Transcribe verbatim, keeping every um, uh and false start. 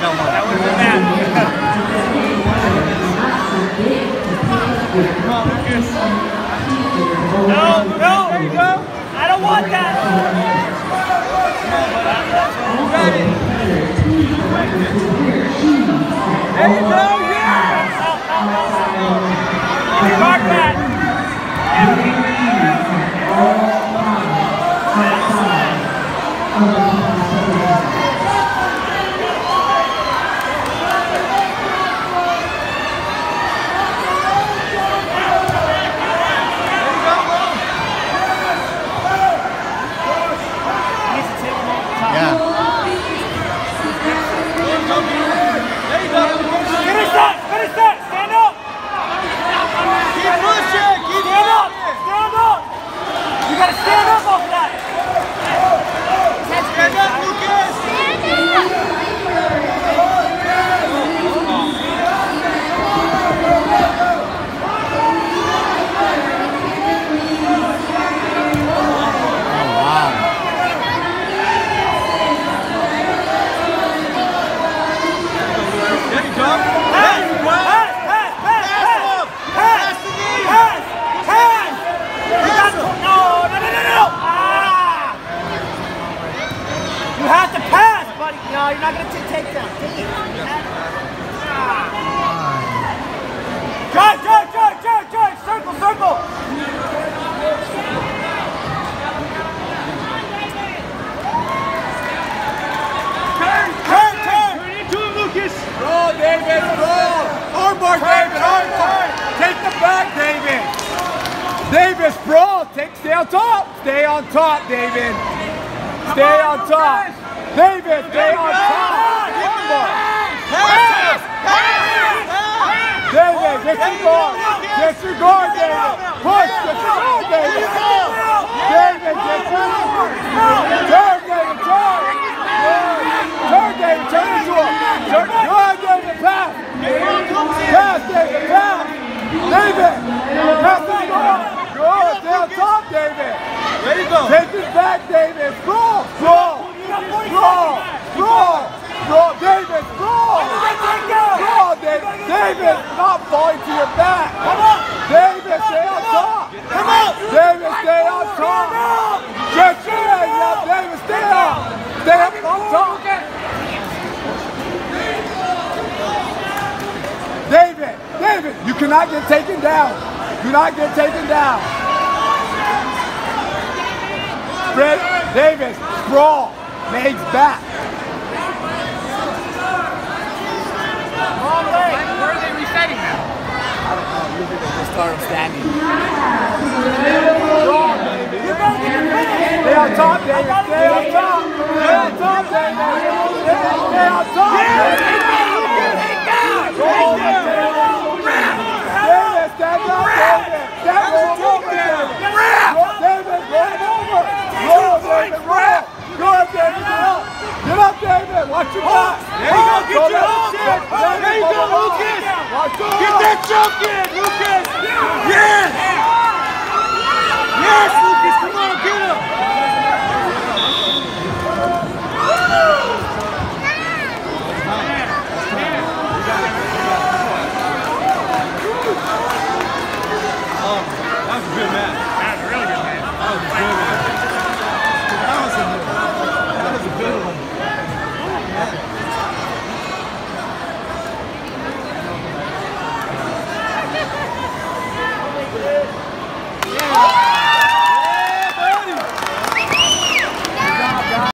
That would have been bad. No, no, there you go. I don't want that. There you go, yeah! Mark that. No, you're not going to take takedown. Take it. Drive, drive, drive, drive, drive. Circle, circle. Turn, turn, turn. Turn into him, Lucas. Roll, David, roll. Armbar, David, armbar. Take the back, David. Davis, brawl. Take, stay on top. Stay on top, David. Stay on top. David, stay on top. Pass! Pass! David, disregard. Disregard, David. Push, disregard, David. David, disregard. Turn, David, turn. Turn, David, turn into him. Turn, good, David, pass. Pass, David, pass. David, pass the ball. Good, stay on top, David. There you go. Take this back, David. Scroll, scroll. Scroll, scroll, scroll, David, scroll. Scroll, David. David, not falling to your back. Come on. David, stay on top. Come on. David, stay on top. Stretch your legs up, David, stay up. Stay up on top. David, David, you cannot get taken down. Do not get taken down. Fred, David, sprawl. Legs back. Wrong leg. Where are they resetting now? I don't know. Usually they just start them standing. Stay on top, David. Stay on top. Stay on top, David. Stay on top. David, stand up, David. Stand over, David. David, roll over. Roll, David, roll. Good, David, get up. Get up, David. Watch your back. There you go. Get your hook in. There you go, Lucas. Get that choke in, Lucas. Yes. Yes, Lucas. Come on, get him.